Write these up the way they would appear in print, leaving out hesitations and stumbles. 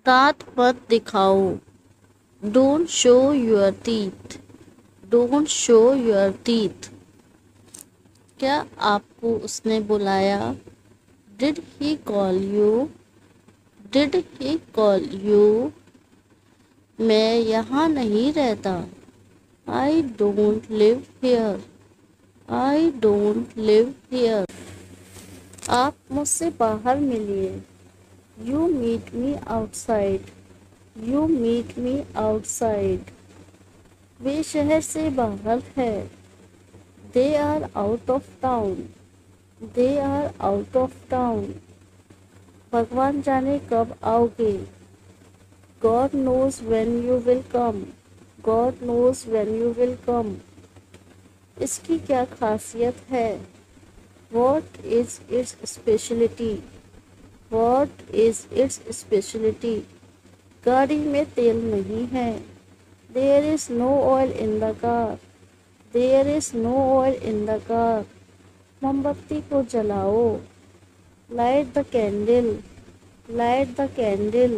दांत मत दिखाओ। Don't show your teeth. Don't show your teeth. क्या आपको उसने बुलाया? Did he call you? Did he call you? मैं यहाँ नहीं रहता। I don't live here. I don't live here. आप मुझसे बाहर मिलिए। You meet me outside. You meet me outside. वे शहर से बाहर है। They are out of town. They are out of town. भगवान जाने कब आओगे। God knows when you will come. God knows when you will come. इसकी क्या खासियत है? What is its speciality? What is its speciality? गाड़ी में तेल नहीं है। There is no oil in the car. There is no oil in the car. मोमबत्ती को जलाओ। Light the candle. Light the candle.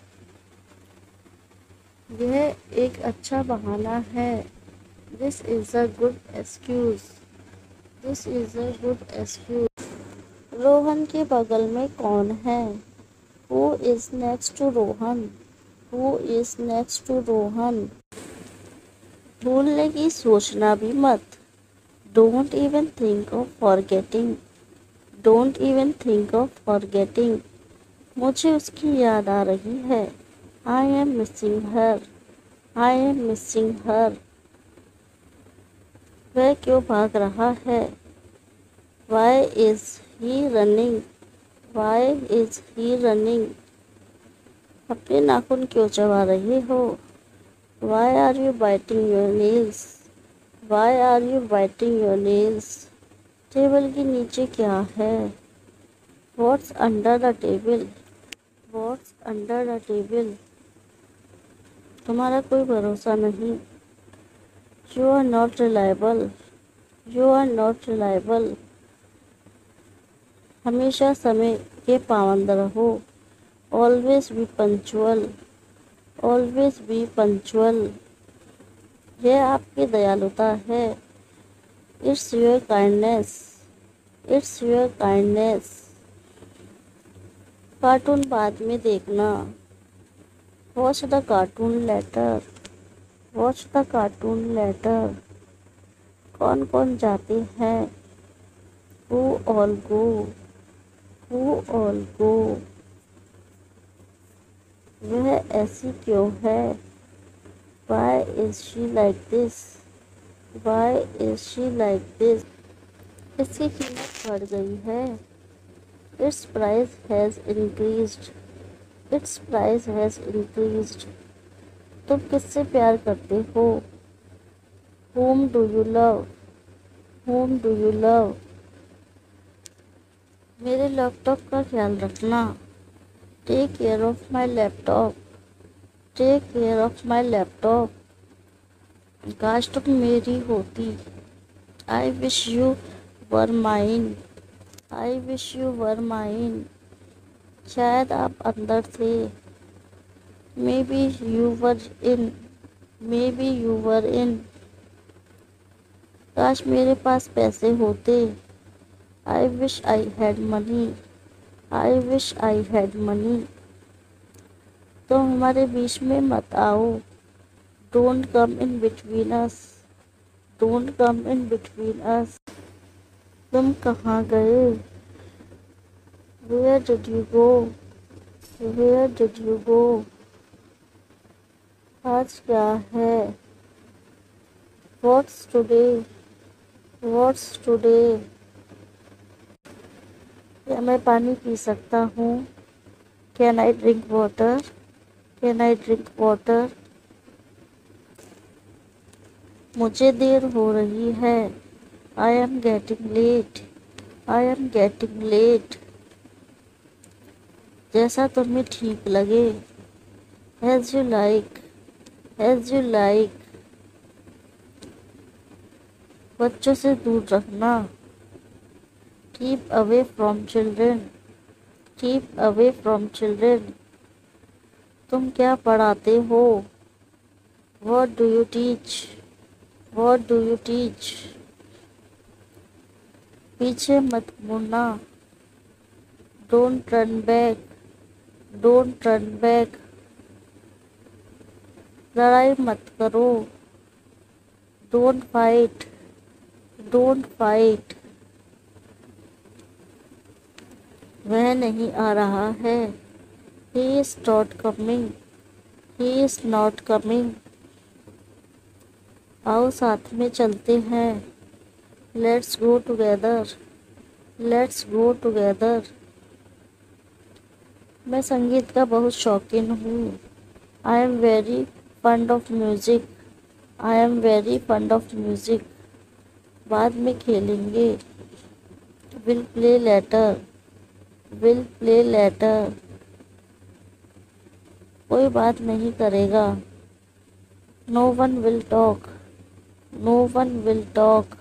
यह एक अच्छा बहाना है। This is a good excuse. This is a good excuse. Rohan के बगल में कौन है? Who is next to Rohan? Who is next to Rohan? भूलने की सोचना भी मत। Don't even think of forgetting. Don't even think of forgetting. मुझे उसकी याद आ रही है। I am missing her. I am missing her. वह क्यों भाग रहा है? Why is he running? Why is he running? अपने नाखून क्यों चबा रहे हो? Why are you biting your nails? Why are you biting your nails? Table के नीचे क्या है? What's under the table? What's under the table? तुम्हारा कोई भरोसा नहीं। You are not reliable. You are not reliable. हमेशा समय के पाबंद रहो। Always be punctual. Always be punctual. यह आपकी दयालुता है। It's your kindness. It's your kindness. Cartoon बाद में देखना। Watch the cartoon later. Watch the cartoon later. कौन कौन जाते हैं? Who all go? Who all go? वह ऐसी क्यों है? Why is she like this? Why is she like this? इसकी कीमत बढ़ गई है। Its price has increased. Its price has increased. तुम किससे प्यार करते हो? whom do you love? whom do you love? मेरे लैपटॉप का ख्याल रखना। Take care of my laptop. Take care of my laptop. काश तुम मेरी होती। I wish you were mine. I wish you were mine. शायद आप अंदर थे। Maybe you were in. Maybe you were in. काश मेरे पास पैसे होते। I wish I had money. I wish I had money. तुम हमारे बीच में मत आओ। Don't come in between us. Don't come in between us. तुम कहाँ गए? Where did you go? Where did you go? आज क्या है? What's today? What's today? क्या मैं पानी पी सकता हूँ? Can I drink water? Can I drink water? मुझे देर हो रही है। I am getting late. I am getting late. जैसा तुम्हें ठीक लगे। As you like. As you like. बच्चों से दूर रखना। Keep away from children. Keep away from children. तुम क्या पढ़ाते हो? What do you teach? What do you teach? पीछे मत मुड़ना। Don't turn back. Don't turn back. लड़ाई मत करो। Don't fight. Don't fight. वह नहीं आ रहा है। He is not coming. He is not coming. आओ साथ में चलते हैं। Let's go together. Let's go together. मैं संगीत का बहुत शौकीन हूँ। I am very fond of music. I am very fond of music. बाद में खेलेंगे। Will play later. Will play later. कोई बात नहीं करेगा। No one will talk. No one will talk.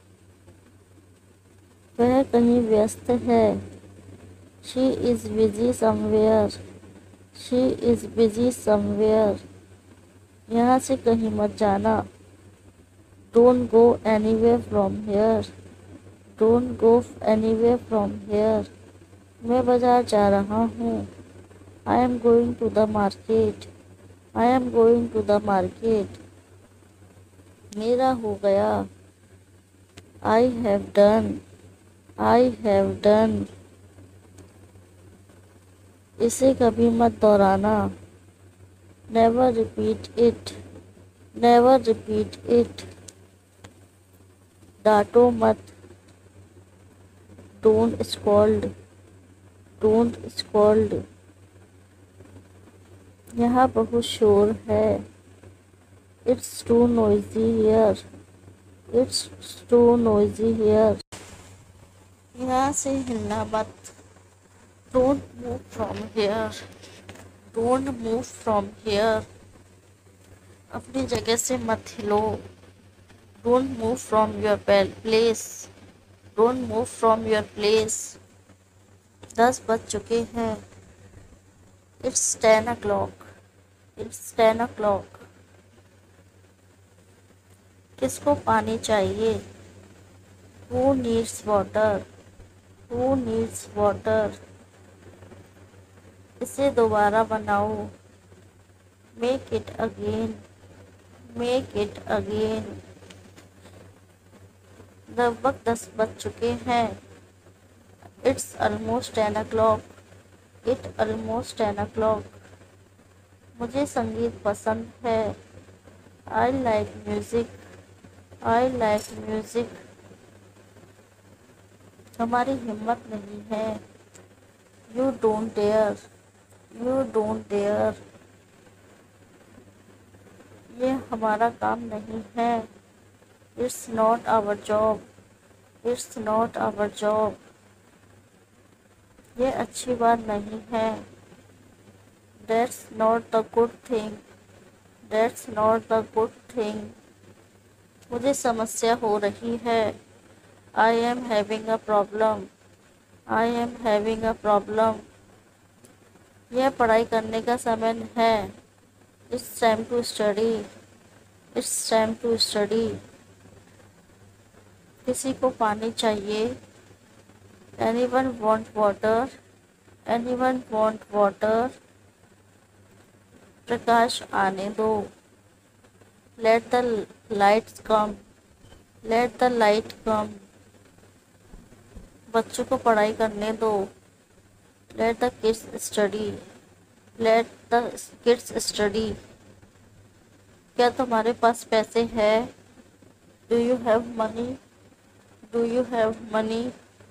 वह कहीं व्यस्त है। She is busy somewhere. She is busy somewhere. यहाँ से कहीं मत जाना। Don't go anywhere from here. Don't go anywhere from here. मैं बाजार जा रहा हूँ। I am going to the market. I am going to the market. मेरा हो गया। I have done. I have done. इसे कभी मत दोहराना। Never repeat it. Never repeat it. डांटो मत। Don't scold. Don't scold. यहाँ बहुत शोर है। It's too noisy here. It's too noisy here. यहाँ से हिलना मत। Don't move from here. Don't move from here. अपनी जगह से मत हिलो। Don't move from your place. Don't move from your place. 10 बज चुके हैं। It's 10 o'clock. It's 10 o'clock. किसको पानी चाहिए? Who needs water? Who needs water? इसे दोबारा बनाओ। Make it again. Make it again. लगभग 10 बज चुके हैं। It's almost 10 o'clock. It's almost 10 o'clock. मुझे संगीत पसंद है। I like music. I like music. हमारी हिम्मत नहीं है। You don't dare. You don't dare. ये हमारा काम नहीं है। It's not our job. It's not our job. ये अच्छी बात नहीं है। That's not the good thing. That's not the good thing. मुझे समस्या हो रही है। I am having a problem. I am having a problem. यह पढ़ाई करने का समय है। It's time to study. It's time to study. किसी को पानी चाहिए? Anyone want water? Anyone want water? प्रकाश आने दो। Let the lights come. Let the light come. बच्चों को पढ़ाई करने दो। Let the kids study. Let the kids study. क्या तुम्हारे पास पैसे हैं? Do you have money? Do you have money?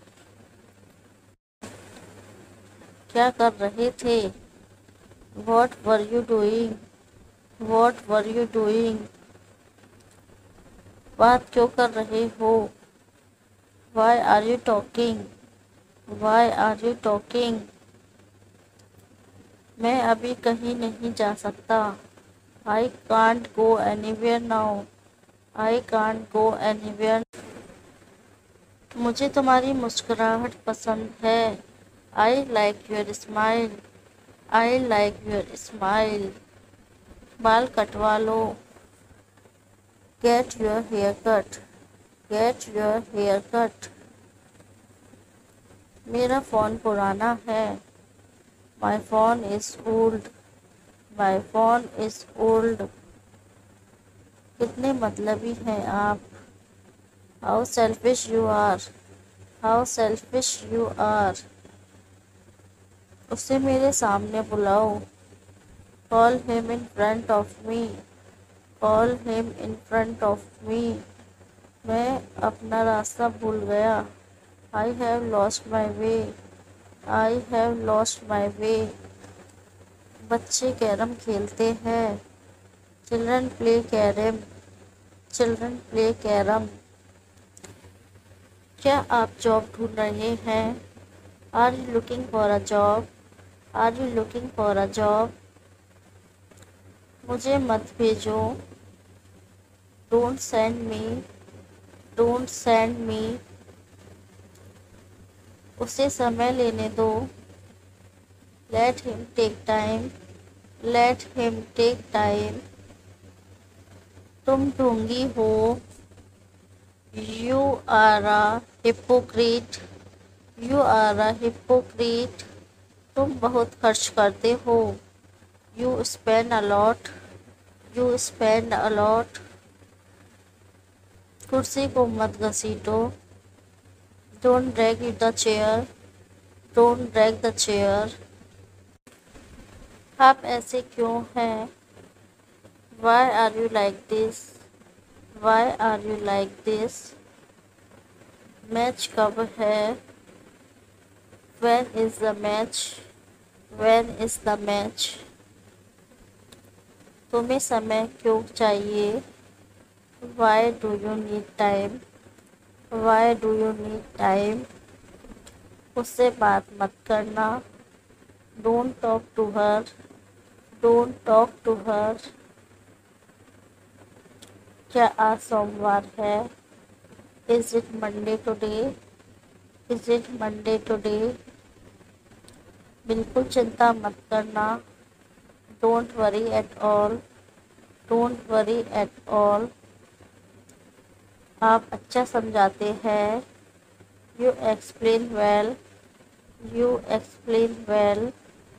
क्या कर रहे थे? What were you doing? What were you doing? बात क्यों कर रहे हो? Why are you talking? Why are you talking? मैं अभी कहीं नहीं जा सकता। I can't go anywhere now. I can't go anywhere. मुझे तुम्हारी मुस्कुराहट पसंद है। I like your smile. I like your smile. बाल कटवा लो। Get your hair cut. Get your hair cut. मेरा फ़ोन पुराना है। My phone is old. My phone is old. कितने मतलबी हैं आप। How selfish you are. How selfish you are. उसे मेरे सामने बुलाओ। Call him in front of me. Call him in front of me. मैं अपना रास्ता भूल गया। I have lost my way. I have lost my way. बच्चे कैरम खेलते हैं। Children play carrom. Children play carrom. क्या आप जॉब ढूंढ रहे हैं। Are you looking for a job. Are you looking for a job. मुझे मत भेजो। Don't send me. Don't send me. उसे समय लेने दो। Let him take time. Let him take time. तुम ढोंगी हो। You are a hypocrite. You are a hypocrite. तुम बहुत खर्च करते हो। You spend a lot. You spend a lot. कुर्सी को मत घसीटो। Don't drag the chair. Don't drag the chair. आप ऐसे क्यों हैं। Why are you like this. Why are you like this. Match कब है। When is the match. When is the match. तुम्हें समय क्यों चाहिए। Why do you need time. Why do you need time. उससे बात मत करना। Don't talk to her. Don't talk to हर। क्या आज सोमवार है। Is it Monday today. Is it Monday today. बिल्कुल चिंता मत करना। Don't worry at all. Don't worry at all. आप अच्छा समझाते हैं। You explain well. You explain well.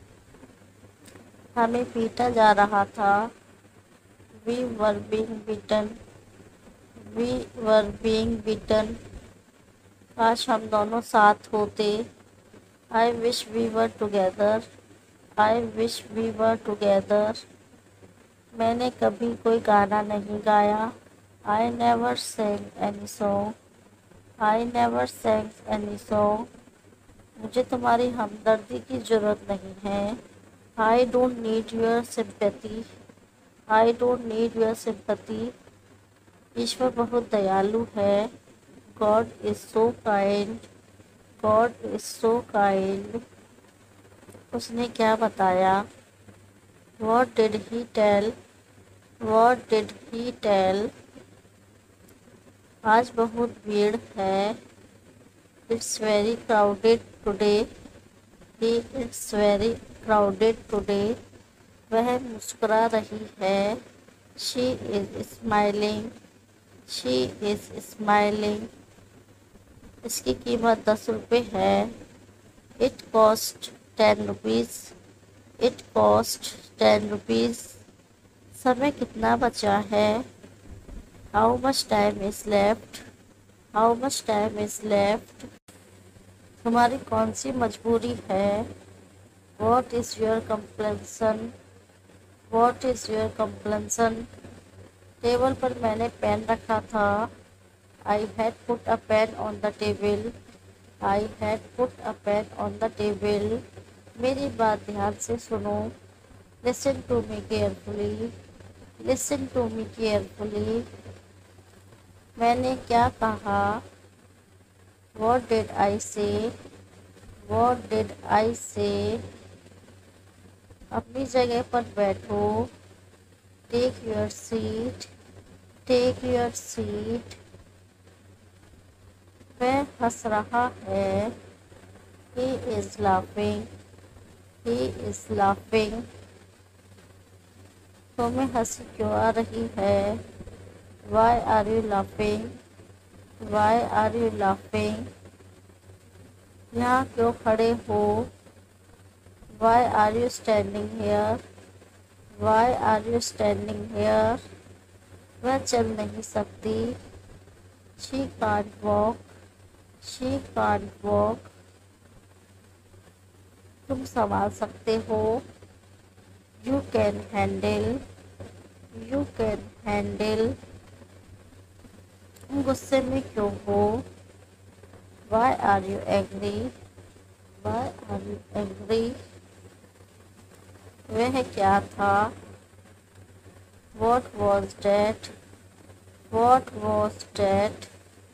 हमें पीटा जा रहा था। We were being beaten. We were being beaten. काश हम दोनों साथ होते। I wish we were together. I wish we were together. मैंने कभी कोई गाना नहीं गाया। I never sang any song. I never sang any song. मुझे तुम्हारी हमदर्दी की ज़रूरत नहीं है। I don't need your sympathy. I don't need your sympathy. ईश्वर बहुत दयालु है। God is so kind. God is so kind. उसने क्या बताया। What did he tell. What did he tell. आज बहुत भीड़ है। It's very crowded today. He it's very crowded today. वह मुस्कुरा रही है। She is smiling. She is smiling. इसकी कीमत 10 रुपये है। It cost 10 rupees. It cost 10 rupees. समय कितना बचा है। How much time is left. How much time is left. तुम्हारी कौन सी मजबूरी है। What is your compulsion. What is your compulsion. Table पर मैंने पेन रखा था। I had put a pen on the table. I had put a pen on the table. मेरी बात ध्यान से सुनो। Listen to me carefully. Listen to me carefully. मैंने क्या कहा। वॉट डिड आई से। वॉट डिड आई से। अपनी जगह पर बैठो। Take your seat. Take your seat. वह हंस रहा है। He is laughing. He is laughing. तुम्हें हंसी क्यों आ रही है? Why are you laughing? Why are you laughing? यहाँ क्यों खड़े हो? Why are you standing here? Why are you standing here? वह चल नहीं सकती। She can't walk. She can't walk. तुम संभाल सकते हो। You can handle. You can handle. तुम गुस्से में क्यों हो? Why are you angry? Why are you angry? वह क्या था? What was that? What was that?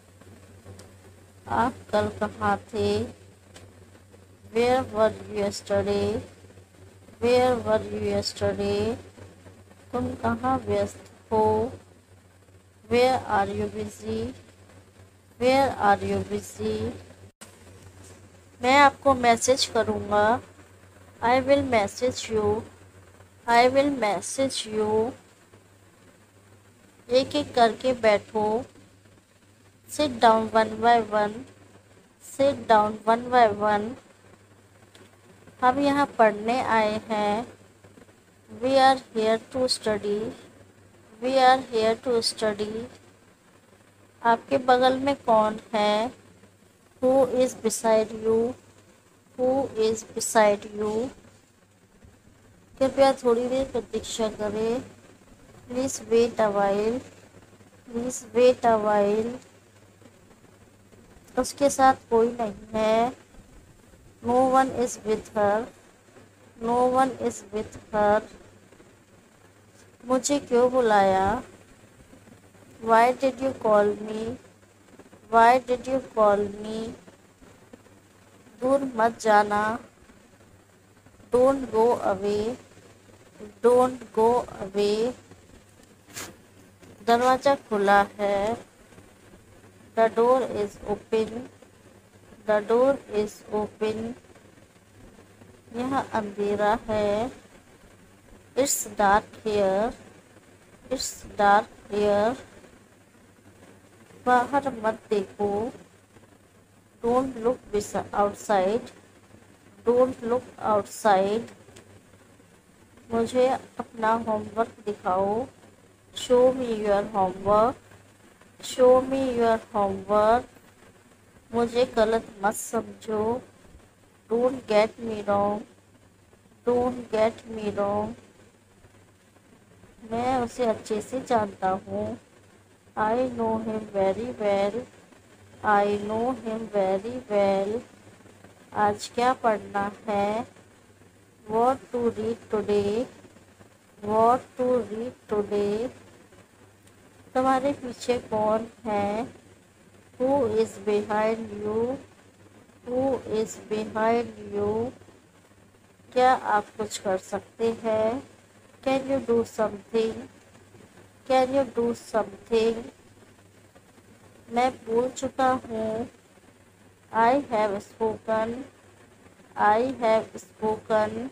आप कल कहाँ थे? Where were you yesterday? Where were you yesterday? तुम कहाँ व्यस्त हो? Where are you busy? Where are you busy? मैं आपको मैसेज करूँगा। I will message you. I will message you. एक एक करके बैठो। Sit down one by one. Sit down one by one. हम यहाँ पढ़ने आए हैं। We are here to study. We are here to study. आपके बगल में कौन है? Who is beside you? Who is beside you? कृपया थोड़ी देर प्रतीक्षा करें। Please wait a while. Please wait a while. उसके साथ कोई नहीं है। No one is with her. No one is with her. मुझे क्यों बुलाया? Why did you call me? Why did you call me? दूर मत जाना। Don't go away. Don't go away. दरवाज़ा खुला है। The door is open. The door is open. यहाँ अंधेरा है। It's dark here. It's dark here. बाहर मत देखो। Don't look outside. Don't look outside. मुझे अपना होमवर्क दिखाओ। Show me your homework. Show me your homework. मुझे गलत मत समझो। Don't get me wrong. Don't get me wrong. मैं उसे अच्छे से जानता हूँ। I know him very well. I know him very well. आज क्या पढ़ना है? What to read today. What to read today. तुम्हारे पीछे कौन है? Who is behind you? Who is behind you? क्या आप कुछ कर सकते हैं? Can you do something? Can you do something? मैं बोल चुका हूँ। I have spoken. I have spoken.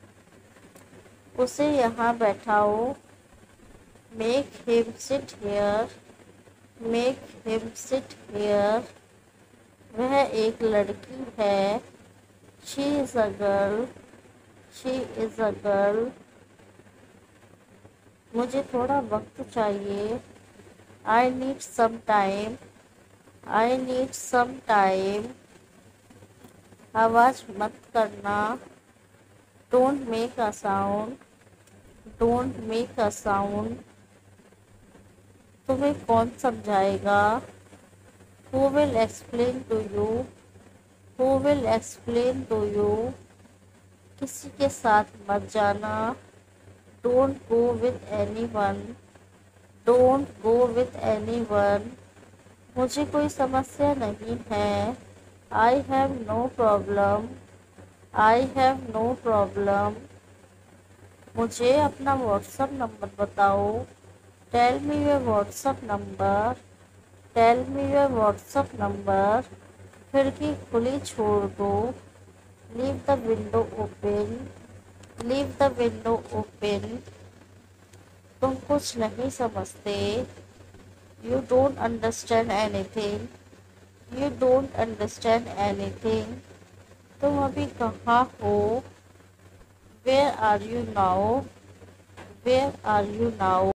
उसे यहाँ बैठाओ। Make him sit here. Make him sit here. वह एक लड़की है। She is a girl. She is a girl. मुझे थोड़ा वक्त चाहिए। I need some time. I need some time. आवाज़ मत करना। Don't make a sound. Don't make a sound. तुम्हें कौन समझाएगा? Who will explain to you? Who will explain to you? किसी के साथ मत जाना। Don't go with anyone. Don't go with anyone. मुझे कोई समस्या नहीं है। I have no problem. I have no problem. मुझे अपना व्हाट्सएप नंबर बताओ। Tell me your WhatsApp number. Tell me your WhatsApp number. खिड़की खुली छोड़ दो। Leave the window open, leave the window open. तुम कुछ नहीं समझते। You don't understand anything, you don't understand anything. तुम अभी कहाँ हो? Where are you now, where are you now.